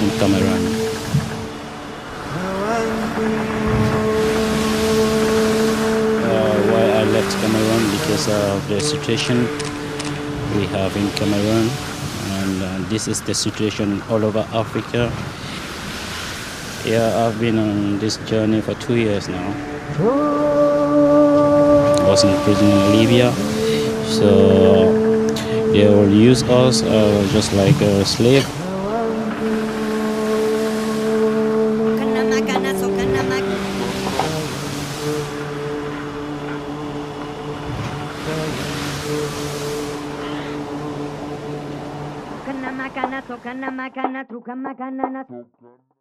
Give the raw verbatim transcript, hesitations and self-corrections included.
in Cameroon. Uh, why I left Cameroon? Because of the situation we have in Cameroon, and uh, this is the situation all over Africa. Yeah, I've been on this journey for two years now. I was in prison in Libya, so they will use us uh, just like a slave. Makana, tokana, makana, truka, makana,